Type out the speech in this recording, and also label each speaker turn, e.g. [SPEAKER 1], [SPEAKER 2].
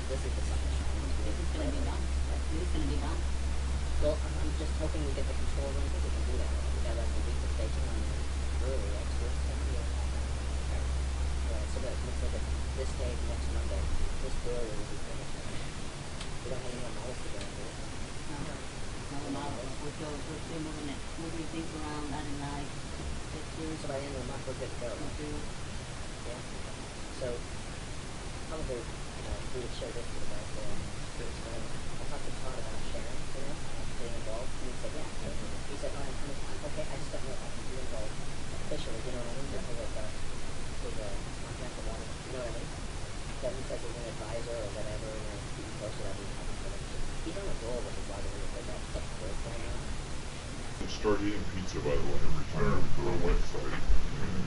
[SPEAKER 1] this is the summer shop.
[SPEAKER 2] This is gonna be done. This is gonna be done.
[SPEAKER 1] Well, I'm just hoping we get the control room, because we can do that. We got like a week of staging on the brewery, right? So it's gonna be right, so that looks like this day, next Monday, this brewery will be finished. We don't have any more models to go into.
[SPEAKER 2] No model. We're still moving things around, adding lights, pictures.
[SPEAKER 1] So by the end of the month, we're good to go. Yeah. So probably, we would show this to the guys there to explain. I talked to Todd about Sharon, getting involved, and he said, yeah. He said, oh, I'm okay, I just don't know if I can be involved officially, you know what I mean? Just like with a contract or whatever, you know what I mean? That he says as an advisor or whatever, keep you posted, I'll be happy for them. He's on a roll with his library, but that's such great right now.
[SPEAKER 3] Start eating pizza, by the way, and return to our website.